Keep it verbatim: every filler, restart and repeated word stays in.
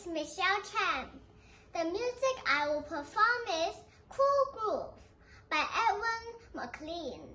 is Michelle Chan. The music I will perform is Cool Groove by Edwin McLean.